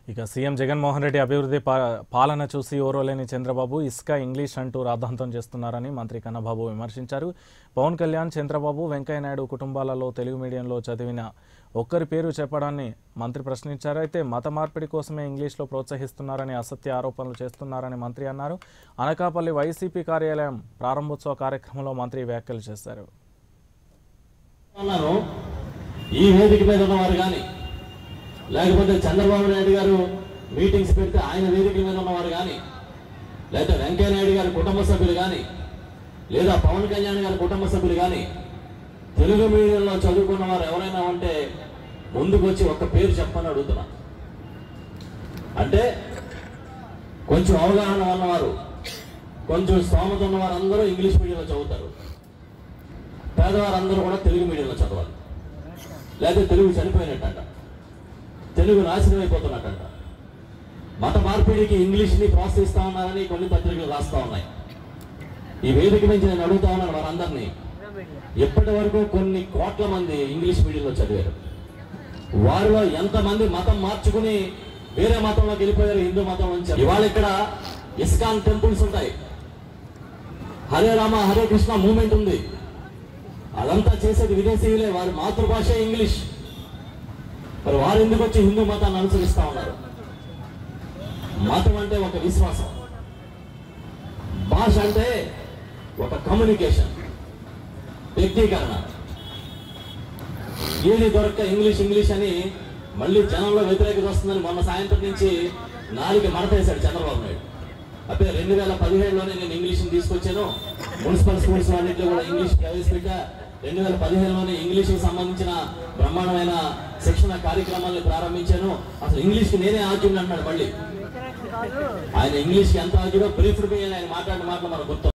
ఇక సీఎం జగన్మోహన్ రెడ్డి అభివృద్ధి పాలన చూసి ఓరోలేని చంద్రబాబు ఇసుక ఇంగ్లీష్ అంటూ రాద్ధాంతం చేస్తున్నారని మంత్రి కన్నబాబు విమర్శించారు. పవన్ కళ్యాణ్, చంద్రబాబు, వెంకయ్యనాయుడు కుటుంబాలలో తెలుగు మీడియంలో చదివిన ఒక్కరి పేరు చెప్పడాన్ని మంత్రి ప్రశ్నించారు. అయితే మత మార్పిడి కోసమే ఇంగ్లీష్లో ప్రోత్సహిస్తున్నారని అసత్య ఆరోపణలు చేస్తున్నారని మంత్రి అన్నారు. అనకాపల్లి వైసీపీ కార్యాలయం ప్రారంభోత్సవ కార్యక్రమంలో మంత్రి వ్యాఖ్యలు చేశారు. ఈ వేదిక మీద ఉన్నవారు కానీ లేకపోతే చంద్రబాబు నాయుడు గారు మీటింగ్స్ పెడితే ఆయన వేదిక మీద ఉన్నవారు కానీ లేదా వెంకయ్య నాయుడు గారి కుటుంబ సభ్యులు కానీ లేదా పవన్ కళ్యాణ్ గారి కుటుంబ సభ్యులు కానీ తెలుగు మీడియంలో చదువుకున్న వారు ఎవరైనా ఉంటే ముందుకు వచ్చి ఒక్క పేరు చెప్పని అడుగుతున్నా. అంటే కొంచెం అవగాహన ఉన్నవారు, కొంచెం స్తోమత ఉన్నవారు అందరూ ఇంగ్లీష్ మీడియంలో చదువుతారు. పేదవారందరూ కూడా తెలుగు మీడియంలో చదవాలి. లేకపోతే తెలుగు చనిపోయినట్టంట, తెలుగు నాశనం అయిపోతున్నట్టంట. మత మార్పిడికి ఇంగ్లీష్ని ప్రోత్సహిస్తా ఉన్నారని కొన్ని పత్రికలు రాస్తా ఉన్నాయి. ఈ వేదిక నుంచి నేను అడుగుతా ఉన్నాను వారందరినీ, ఇప్పటి వరకు కొన్ని కోట్ల మంది ఇంగ్లీష్ మీడియంలో చదివారు. వారిలో ఎంతమంది మతం మార్చుకుని వేరే మతంలోకి వెళ్ళిపోయారు, హిందూ మతం నుంచి. ఇవాళ ఇక్కడ ఇస్కాన్ టెంపుల్స్ ఉంటాయి, హరే రామ హరే కృష్ణ మూవ్మెంట్ ఉంది. అదంతా చేసేది విదేశీయులే, వారి మాతృభాష ఇంగ్లీష్. మరి వారు ఎందుకు వచ్చి హిందూ మతాన్ని అనుసరిస్తా ఉన్నారు? మతం అంటే ఒక విశ్వాసం, భాష అంటే ఒక కమ్యూనికేషన్, వ్యక్తీకరణ. ఏది దొరక్క ఇంగ్లీష్ ఇంగ్లీష్ అని మళ్ళీ జనంలో వ్యతిరేకత వస్తుందని మొన్న సాయంత్రం నుంచి నాలుగు మడతేశాడు చంద్రబాబు నాయుడు. అప్పుడే 2017లోనే నేను ఇంగ్లీష్ని తీసుకొచ్చాను, మున్సిపల్ స్కూల్స్ అన్నింటిలో కూడా ఇంగ్లీష్ ప్రవేశపెట్టా. 2015లోనే ఇంగ్లీష్కి సంబంధించిన బ్రహ్మాండమైన శిక్షణ కార్యక్రమాలను ప్రారంభించాను. అసలు ఇంగ్లీష్కి నేనే ఆర్జున్ అన్నాడు. మళ్ళీ ఆయన ఇంగ్లీష్కి ఎంత ఆర్జునో బ్రీఫ్డ్ ఆయన మాట్లాడిన మాటలు మనకు గుర్తు.